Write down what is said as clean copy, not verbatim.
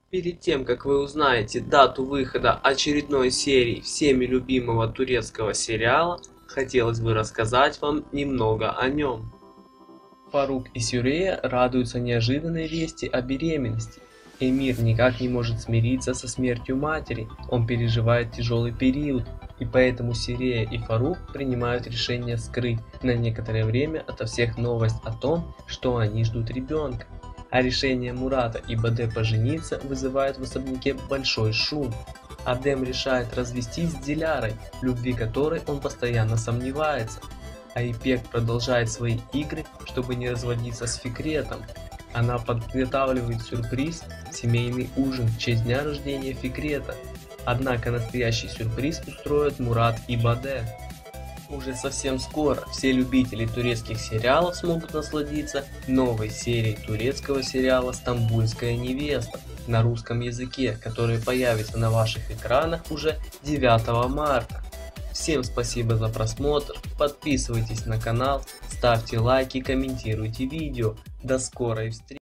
Перед тем, как вы узнаете дату выхода очередной серии всеми любимого турецкого сериала, хотелось бы рассказать вам немного о нем. Фарук и Сюрея радуются неожиданной вести о беременности. Эмир никак не может смириться со смертью матери, он переживает тяжелый период, и поэтому Сюрея и Фарук принимают решение скрыть на некоторое время ото всех новость о том, что они ждут ребенка. А решение Мурата и Баде пожениться вызывает в особняке большой шум. Адем решает развестись с Дилярой, в любви которой он постоянно сомневается. А Ипек продолжает свои игры, чтобы не разводиться с Фикретом. Она подготавливает сюрприз – семейный ужин в честь дня рождения Фикрета. Однако настоящий сюрприз устроят Мурат и Баде. Уже совсем скоро все любители турецких сериалов смогут насладиться новой серией турецкого сериала «Стамбульская невеста» на русском языке, который появится на ваших экранах уже 9 марта. Всем спасибо за просмотр, подписывайтесь на канал, ставьте лайки, комментируйте видео. До скорой встречи!